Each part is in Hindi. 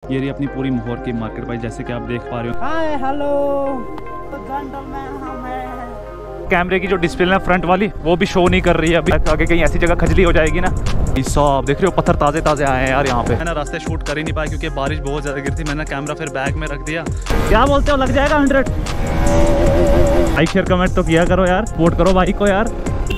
ये रही अपनी पूरी मोहर की मार्केट भाई, जैसे कि आप देख पा रहे हो। हाय हेलो जेंटलमैन, हमें कैमरे की जो डिस्प्ले है फ्रंट वाली वो भी शो नहीं कर रही है अभी। आगे कहीं ऐसी जगह खजली हो जाएगी ना। सब देख रहे हो पत्थर ताजे ताजे आए हैं यार यहाँ पे। मैंने रास्ते शूट कर ही नहीं पाया क्योंकि बारिश बहुत ज्यादा गिरती। मैंने कैमरा फिर बैग में रख दिया। क्या बोलते हो, लग जाएगा 100? लाइक शेयर कमेंट तो किया करो यार, सपोर्ट करो भाई को यार।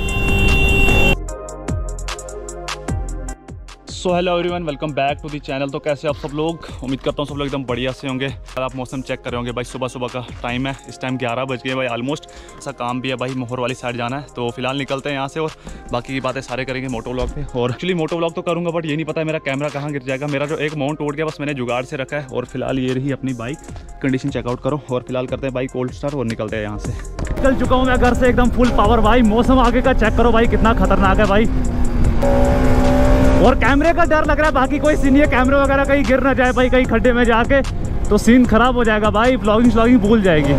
So hello everyone, welcome back to the channel. तो कैसे आप सब लोग? उम्मीद करता हूँ सब लोग एकदम बढ़िया से होंगे। आप मौसम चेक कर रहे होंगे भाई, सुबह सुबह का टाइम है। इस टाइम 11 बज गए भाई ऑलमोस्ट। ऐसा काम भी है भाई, मोहर वाली साइड जाना है। तो फिलहाल निकलते हैं यहाँ से और बाकी की बातें सारे करेंगे मोटो व्लॉग पे। और एक्चुअली मोटो व्लॉग तो करूँगा बट ये नहीं पता है मेरा कैमरा कहाँ गिर जाएगा। मेरा जो एक माउंट टूट गया, बस मैंने जुगाड़ से रखा है। और फिलहाल ये रही अपनी बाइक, कंडीशन चेकआउट करो। और फिलहाल करते हैं बाइक कोल्ड स्टार्ट और निकलते हैं यहाँ से। निकल चुका हूँ मैं घर से एकदम फुल पावर भाई। मौसम आगे का चेक करो भाई, कितना खतरनाक है भाई। और कैमरे का डर लग रहा है, बाकी कोई सीन नहीं है। कैमरे वगैरह कहीं गिर ना जाए भाई, कहीं खड्डे में जाके तो सीन खराब हो जाएगा भाई। व्लॉगिंग भूल जाएगी।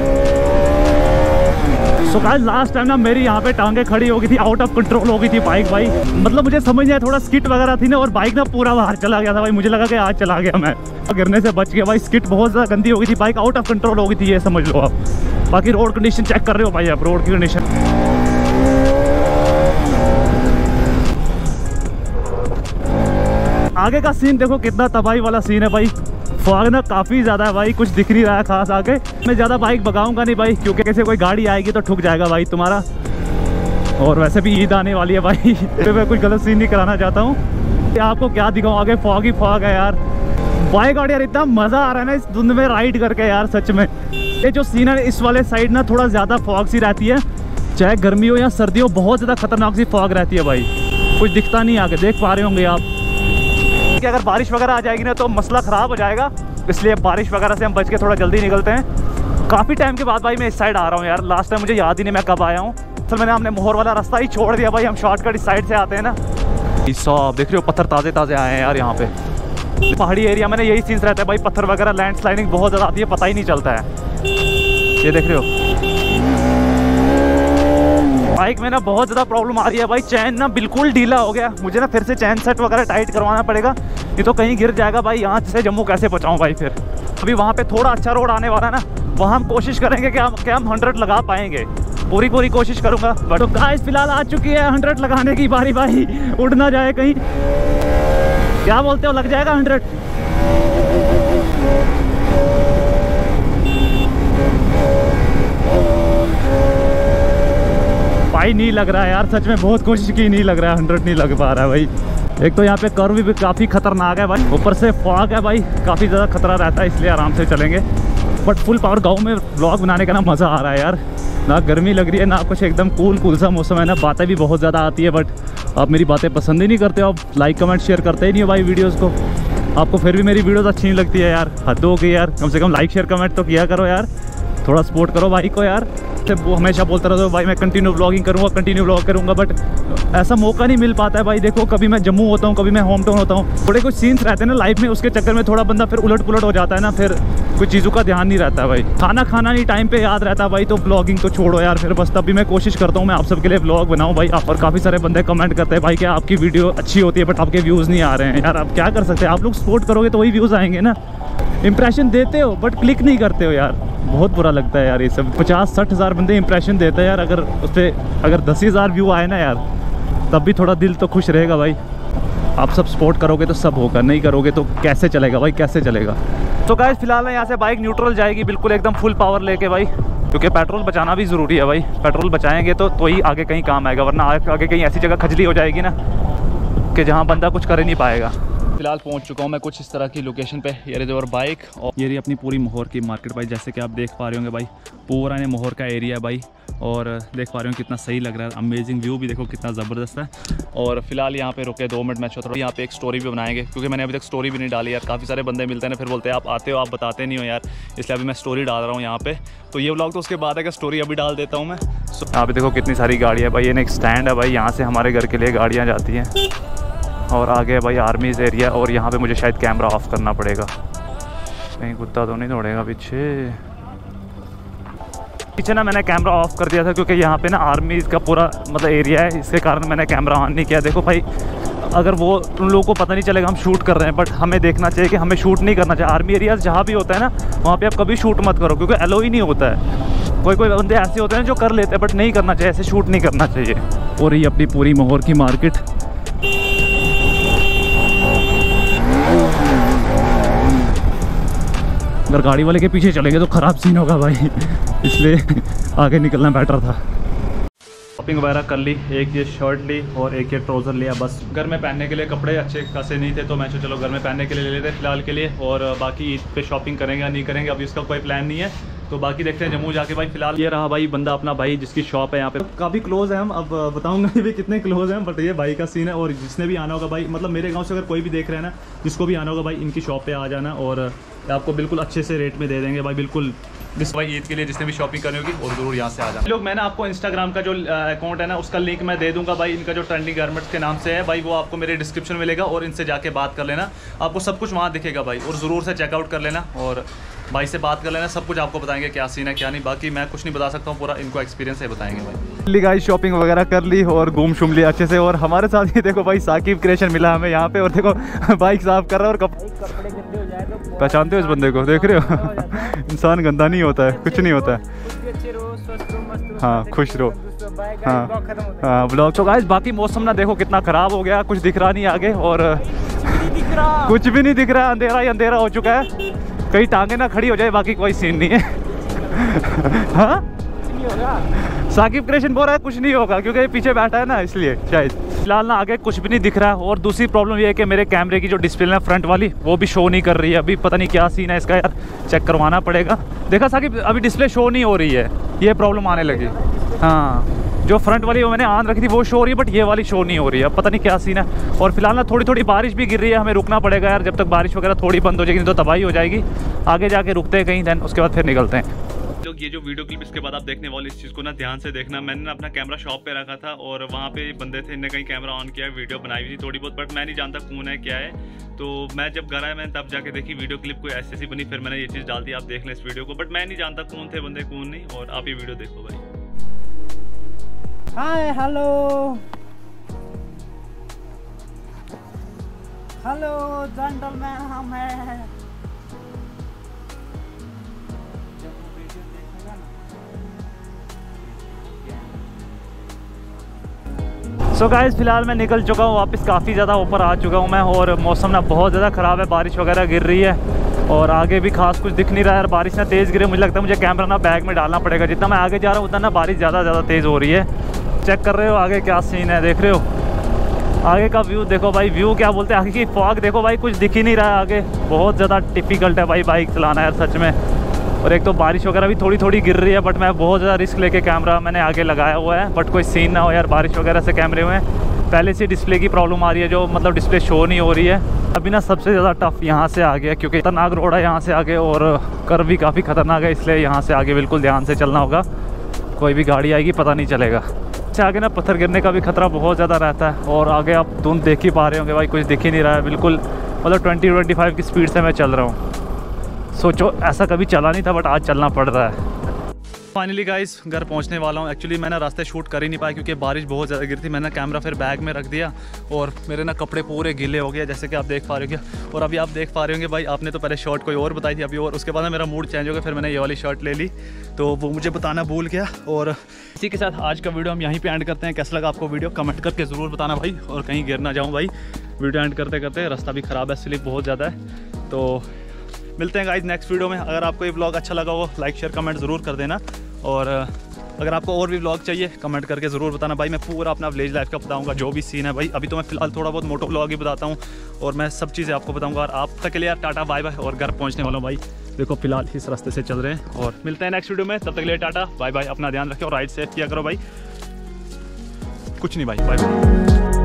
सो गाइस लास्ट टाइम ना मेरी यहाँ पे टांगे खड़ी हो गई थी, आउट ऑफ कंट्रोल हो गई थी बाइक भाई। मतलब मुझे समझ नहीं आया, थोड़ा स्किट वगैरह थी ना और बाइक ना पूरा बाहर चला गया था भाई। मुझे लगा कि आज चला गया मैं, गिरने से बच गया भाई। स्किट बहुत ज़्यादा गंदी हो गई थी, बाइक आउट ऑफ कंट्रोल हो गई थी, ये समझ लो आप। बाकी रोड कंडीशन चेक कर रहे हो भाई आप, रोड की कंडीशन। आगे का सीन देखो कितना तबाही वाला सीन है भाई। फॉग ना काफ़ी ज़्यादा है भाई, कुछ दिख नहीं रहा है खास आगे। मैं ज़्यादा बाइक भगाऊंगा नहीं भाई, क्योंकि कैसे कोई गाड़ी आएगी तो ठुक जाएगा भाई तुम्हारा। और वैसे भी ईद आने वाली है भाई तो मैं कुछ गलत सीन नहीं कराना चाहता हूँ। आपको क्या दिखाऊँ, आगे फॉग ही फॉग है यार। बाइक और यार इतना मज़ा आ रहा है ना इस धुंध में राइड करके यार, सच में। ये जो सीन है इस वाले साइड ना थोड़ा ज़्यादा फॉग सी रहती है, चाहे गर्मी हो या सर्दी हो, बहुत ज़्यादा खतरनाक सी फॉग रहती है भाई। कुछ दिखता नहीं आगे, देख पा रहे होंगे आप। कि अगर बारिश वगैरह आ जाएगी ना तो मसला ख़राब हो जाएगा, इसलिए बारिश वगैरह से हम बच के थोड़ा जल्दी निकलते हैं। काफ़ी टाइम के बाद भाई मैं इस साइड आ रहा हूँ यार। लास्ट टाइम मुझे याद ही नहीं मैं कब आया हूँ। तो मैंने हमने मोहर वाला रास्ता ही छोड़ दिया भाई, हम शॉर्टकट इस साइड से आते हैं ना। सब देख रहे हो पत्थर ताज़े ताज़े आए हैं यार यहाँ पे। पहाड़ी एरिया में ना यही सीन्स रहता है भाई, पत्थर वगैरह लैंड स्लाइडिंग बहुत ज़्यादा आती है, पता ही नहीं चलता है। ये देख रहे हो बाइक में ना बहुत ज़्यादा प्रॉब्लम आ रही है भाई। चैन ना बिल्कुल ढीला हो गया, मुझे ना फिर से चैन सेट वगैरह टाइट करवाना पड़ेगा, नहीं तो कहीं गिर जाएगा भाई। यहाँ से जम्मू कैसे पहुँचाऊँ भाई फिर। अभी वहाँ पे थोड़ा अच्छा रोड आने वाला है ना, वहाँ हम कोशिश करेंगे कि हम 100 लगा पाएंगे। पूरी कोशिश करूँगा। बट तो गाइस फिलहाल आ चुकी है 100 लगाने की बारी भाई, उड़ ना जाए कहीं। क्या बोलते हो, लग जाएगा 100? भाई नहीं लग रहा है यार, सच में बहुत कोशिश की, नहीं लग रहा है 100 नहीं लग पा रहा है भाई। एक तो यहाँ पे कर्व भी काफ़ी खतरनाक है भाई, ऊपर से फॉग है भाई, काफ़ी ज़्यादा खतरा रहता है, इसलिए आराम से चलेंगे। बट फुल पावर गांव में व्लॉग बनाने का ना मज़ा आ रहा है यार। ना गर्मी लग रही है ना कुछ, एकदम कूल सा मौसम है ना। बातें भी बहुत ज़्यादा आती है बट आप मेरी बातें पसंद ही नहीं करते हो, आप लाइक कमेंट शेयर करते ही नहीं हो भाई वीडियोज़ को। आपको फिर भी मेरी वीडियोज़ अच्छी नहीं लगती है यार, हद हो गई यार। कम से कम लाइक शेयर कमेंट तो किया करो यार, थोड़ा सपोर्ट करो भाई को यार। वो हमेशा बोलता रहता हूँ भाई मैं कंटिन्यू व्लॉगिंग करूँगा, कंटिन्यू व्लॉग करूँगा, बट ऐसा मौका नहीं मिल पाता है भाई। देखो कभी मैं जम्मू होता हूँ, कभी मैं होम टाउन होता हूँ, थोड़े कुछ सीन्स रहते हैं ना लाइफ में, उसके चक्कर में थोड़ा बंदा फिर उलट पुलट हो जाता है ना, फिर कुछ चीज़ों का ध्यान नहीं रहता है भाई। खाना नहीं टाइम पे याद रहता है भाई, तो ब्लॉगिंग तो छोड़ो यार फिर। बस तभी मैं कोशिश करता हूँ मैं आप सबके लिए ब्लॉग बनाऊँ भाई। और काफ़ी सारे बंदे कमेंट करते हैं भाई कि आपकी वीडियो अच्छी होती है बट आपके व्यूज़ नहीं आ रहे हैं यार। आप क्या कर सकते हैं, आप लोग सपोर्ट करोगे तो वही व्यूज़ आएंगे ना। इंप्रेशन देते हो बट क्लिक नहीं करते हो यार, बहुत बुरा लगता है यार ये सब। 50-60 हज़ार बंदे इंप्रेशन देते हैं यार, अगर उस पर अगर 10,000 व्यू आए ना यार, तब भी थोड़ा दिल तो खुश रहेगा भाई। आप सब सपोर्ट करोगे तो सब होगा, नहीं करोगे तो कैसे चलेगा भाई, कैसे चलेगा। तो गाइस फिलहाल यहाँ से बाइक न्यूट्रल जाएगी बिल्कुल एकदम फुल पावर लेके भाई, क्योंकि पेट्रोल बचाना भी ज़रूरी है भाई। पेट्रोल बचाएंगे तो ही आगे कहीं काम आएगा, वरना आगे कहीं ऐसी जगह खजली हो जाएगी ना कि जहाँ बंदा कुछ कर ही नहीं पाएगा। फिलहाल पहुंच चुका हूं मैं कुछ इस तरह की लोकेशन पे। ये रही और बाइक, और ये रही अपनी पूरी मोहर की मार्केट भाई, जैसे कि आप देख पा रहे होंगे भाई। पूरा ये मोहर का एरिया है भाई, और देख पा रहे हो कितना सही लग रहा है। अमेजिंग व्यू भी देखो कितना ज़बरदस्त है। और फिलहाल यहाँ पे रुके 2 मिनट, मैं थोड़ा यहाँ पे एक स्टोरी भी बनाएंगे, क्योंकि मैंने अभी तक स्टोरी भी नहीं डाली यार। काफ़ी सारे बंदे मिलते हैं फिर बोलते हैं आप आते हो आप बताते नहीं हो यार, इसलिए अभी मैं स्टोरी डाल रहा हूँ यहाँ पे। तो ये व्लॉग तो उसके बाद है कि स्टोरी अभी डाल देता हूँ मैं। यहाँ पे देखो कितनी सारी गाड़ियाँ भाई, ये एक स्टैंड है भाई, यहाँ से हमारे घर के लिए गाड़ियाँ जाती हैं। और आगे भाई आर्मीज़ एरिया, और यहाँ पे मुझे शायद कैमरा ऑफ करना पड़ेगा, कहीं कुत्ता तो नहीं दौड़ेगा पीछे ना। मैंने कैमरा ऑफ कर दिया था क्योंकि यहाँ पे ना आर्मीज़ का पूरा मतलब एरिया है, इसके कारण मैंने कैमरा ऑन नहीं किया। देखो भाई अगर वो उन लोगों को पता नहीं चलेगा हम शूट कर रहे हैं, बट हमें देखना चाहिए कि हमें शूट नहीं करना चाहिए। आर्मी एरियाज जहाँ भी होता है ना, वहाँ पे आप कभी शूट मत करो, क्योंकि अलो ही नहीं होता है। कोई कोई बंदे ऐसे होते हैं जो कर लेते हैं, बट नहीं करना चाहिए, ऐसे शूट नहीं करना चाहिए। और ये अपनी पूरी मोहर की मार्केट। अगर गाड़ी वाले के पीछे चलेंगे तो ख़राब सीन होगा भाई, इसलिए आगे निकलना बेटर था। शॉपिंग वगैरह कर ली, एक ये शर्ट ली और एक ये ट्राउज़र लिया। बस घर में पहनने के लिए कपड़े अच्छे खासे नहीं थे, तो मैं चलो घर में पहनने के लिए ले लेते फ़िलहाल के लिए, और बाकी ईद पे शॉपिंग करेंगे या नहीं करेंगे अभी इसका कोई प्लान नहीं है। तो बाकी देखते हैं जम्मू जाके भाई। फिलहाल ये रहा भाई बंदा अपना भाई जिसकी शॉप है यहाँ पे, काफ़ी क्लोज है हम, अब बताऊंगा भी कितने क्लोज हैं, बट ये भाई का सीन है। और जिसने भी आना होगा भाई, मतलब मेरे गांव से अगर कोई भी देख रहे हैं ना, जिसको भी आना होगा भाई इनकी शॉप पे आ जाना, और आपको बिल्कुल अच्छे से रेट में दे देंगे भाई, बिल्कुल जिस भाई ईद के लिए जिसने भी शॉपिंग करनी होगी और ज़रूर यहाँ से आ जाए। लोग मैंने आपको इंस्टाग्राम का जो अकाउंट है ना, उसका लिंक मैं दे दूंगा भाई। इनका जो ट्रेंडिंग गारमेंट्स के नाम से है भाई, वो आपको मेरे डिस्क्रिप्शन में मिलेगा, और इनसे जाके बात कर लेना, आपको सब कुछ वहाँ दिखेगा भाई, और ज़रूर से चेकआउट कर लेना और भाई से बात कर लेना, सब कुछ आपको बताएंगे क्या सीन है क्या नहीं। बाकी मैं कुछ नहीं बता सकता हूँ, पूरा इनको एक्सपीरियंस है बताएंगे भाई। गाइस शॉपिंग वगैरह कर ली और घूम शुम लिया अच्छे से, और हमारे साथ ही देखो भाई साकिब क्रिएशन मिला हमें यहाँ पे, और देखो बाइक साफ कर रहा है, और कपड़े गंदे हो जाएगा। पहचानते हो इस बंदे को, देख रहे हो इंसान गंदा नहीं होता है, कुछ नहीं होता है। हाँ खुश रहो। हाँ ब्लॉग तो गाइस, बाकी मौसम ना देखो कितना ख़राब हो गया, कुछ दिख रहा नहीं आगे, और कुछ भी नहीं दिख रहा, अंधेरा ही अंधेरा हो चुका है। कहीं टांगे ना खड़ी हो जाए, बाकी कोई सीन नहीं है। हाँ साकिब क्रिएशन बोल रहा है कुछ नहीं होगा, क्योंकि पीछे बैठा है ना, इसलिए शायद। फिलहाल ना आगे कुछ भी नहीं दिख रहा है, और दूसरी प्रॉब्लम ये है कि मेरे कैमरे की जो डिस्प्ले है फ्रंट वाली, वो भी शो नहीं कर रही है अभी। पता नहीं क्या सीन है इसका यार, चेक करवाना पड़ेगा। देखा साकिब, अभी डिस्प्ले शो नहीं हो रही है, ये प्रॉब्लम आने लगी। हाँ जो फ्रंट वाली वो मैंने ऑन रखी थी वो शो हो रही है, बट ये वाली शो नहीं हो रही है, पता नहीं क्या सीन है। और फिलहाल ना थोड़ी थोड़ी बारिश भी गिर रही है, हमें रुकना पड़ेगा यार, जब तक बारिश वगैरह थोड़ी बंद हो जाएगी तो तबाही हो जाएगी। आगे जाके रुकते हैं कहीं, देन उसके बाद फिर निकलते हैं। लोग ये जो वीडियो क्लिप इसके बाद आप देखने वाले, इस चीज़ को ना ध्यान से देखना। मैंने ना अपना कैमरा शॉप पे रखा था, और वहाँ पे बंदे थे, इनने कहीं कैमरा ऑन किया, वीडियो बनाई हुई थी थोड़ी बहुत, बट मैं नहीं जानता कौन है क्या है। तो मैं जब घर आया, मैंने तब जाके देखी वीडियो क्लिप कोई ऐसी बनी, फिर मैंने ये चीज़ डाल दी, आप देख लें इस वीडियो को। बट मैं नहीं जानता कौन थे बंदे कौन नहीं, और आप ये वीडियो देखो भाई। हाय हेलो हेलो जेंटलमैन, हम हैं। सो गाइस फिलहाल मैं निकल चुका हूँ वापस, काफ़ी ज़्यादा ऊपर आ चुका हूँ मैं, और मौसम ना बहुत ज़्यादा ख़राब है, बारिश वगैरह गिर रही है, और आगे भी खास कुछ दिख नहीं रहा है। बारिश ना तेज़ गिरे, मुझे लगता है मुझे कैमरा ना बैग में डालना पड़ेगा। जितना मैं आगे जा रहा हूँ उतना ना बारिश ज़्यादा तेज़ हो रही है। चेक कर रहे हो आगे क्या सीन है, देख रहे हो आगे का व्यू देखो भाई, व्यू क्या बोलते हैं, आगे की फॉग देखो भाई, कुछ दिख ही नहीं रहा है आगे। बहुत ज़्यादा डिफ़िकल्ट है भाई बाइक चलाना यार सच में। और एक तो बारिश वगैरह भी थोड़ी थोड़ी गिर रही है, बट मैं बहुत ज़्यादा रिस्क लेके कैमरा मैंने आगे लगाया हुआ है, बट कोई सीन ना हो यार बारिश वगैरह से कैमरे में। पहले से डिस्प्ले की प्रॉब्लम आ रही है, जो मतलब डिस्प्ले शो नहीं हो रही है अभी ना। सबसे ज़्यादा टफ यहाँ से आ गया, क्योंकि खतरनाक रोड है यहाँ से आगे, और कर्व भी काफ़ी खतरनाक है, इसलिए यहाँ से आगे बिल्कुल ध्यान से चलना होगा, कोई भी गाड़ी आएगी पता नहीं चलेगा। अच्छा आगे ना पत्थर गिरने का भी खतरा बहुत ज़्यादा रहता है, और आगे आप धुंध देख ही पा रहे होंगे भाई, कुछ दिख ही नहीं रहा है बिल्कुल, मतलब 20-25 की स्पीड से मैं चल रहा हूँ। सोचो ऐसा कभी चला नहीं था, बट आज चलना पड़ रहा है। फाइनली गाइस घर पहुंचने वाला हूं। एक्चुअली मैंने रास्ते शूट कर ही नहीं पाया, क्योंकि बारिश बहुत ज़्यादा गिरी थी। मैंने कैमरा फिर बैग में रख दिया, और मेरे ना कपड़े पूरे गीले हो गए, जैसे कि आप देख पा रहे होंगे। और अभी आप देख पा रहे होंगे भाई, आपने तो पहले शर्ट कोई और बताई थी अभी, और उसके बाद मेरा मूड चेंज हो गया, फिर मैंने ये वाली शर्ट ले ली, तो वो मुझे बताना भूल गया। और इसी के साथ आज का वीडियो हम यहीं पर एंड करते हैं। कैसा लगा आपको वीडियो, कमेंट करके ज़रूर बताना भाई, और कहीं गिर ना जाऊँ भाई। वीडियो एंड करते करते रास्ता भी ख़राब है, स्लिप बहुत ज़्यादा है। तो मिलते हैं गाइस नेक्स्ट वीडियो में। अगर आपको ये व्लॉग अच्छा लगा हो, लाइक शेयर कमेंट ज़रूर कर देना, और अगर आपको और भी व्लॉग चाहिए कमेंट करके ज़रूर बताना भाई। मैं पूरा अपना विलेज लाइफ का बताऊंगा, जो भी सीन है भाई। अभी तो मैं फिलहाल थोड़ा बहुत मोटो व्लॉग ही बताता हूँ, और मैं सब चीज़ें आपको बताऊंगा। और आप तक के लिए यार टाटा बाय बाय, और घर पहुँचने वाला हूँ भाई। देखो फिलहाल इस रास्ते से चल रहे हैं, और मिलते हैं नेक्स्ट वीडियो में। तब तक के लिए टाटा बाय बाय, अपना ध्यान रखें और राइड सेफ किया करो भाई। कुछ नहीं भाई, बाय बाय।